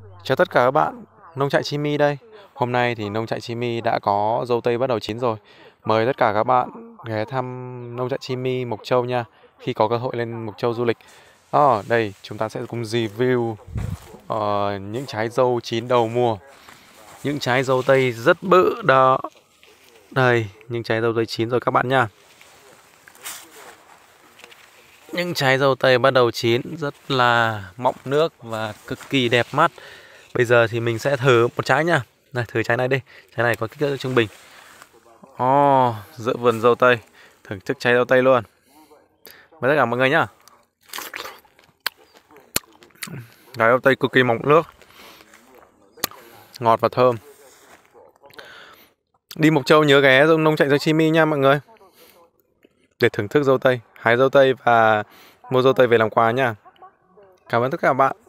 Chào tất cả các bạn, nông trại Chimi đây. Hôm nay thì nông trại Chimi đã có dâu tây bắt đầu chín rồi. Mời tất cả các bạn ghé thăm nông trại Chimi Mộc Châu nha. Khi có cơ hội lên Mộc Châu du lịch. Đây chúng ta sẽ cùng review những trái dâu chín đầu mùa. Những trái dâu tây rất bự đó. Đây, những trái dâu tây chín rồi các bạn nha. Những trái dâu tây bắt đầu chín rất là mọng nước và cực kỳ đẹp mắt. Bây giờ thì mình sẽ thử một trái nha. Này, thử trái này đi. Trái này có kích cỡ trung bình. Giữa vườn dâu tây. Thưởng thức trái dâu tây luôn. Mời tất cả mọi người nhá. Trái dâu tây cực kỳ mọng nước, ngọt và thơm. Đi Mộc Châu nhớ ghé nông trại dâu Chimi nha mọi người, để thưởng thức dâu tây, hái dâu tây và mua dâu tây về làm quà nha. Cảm ơn tất cả các bạn.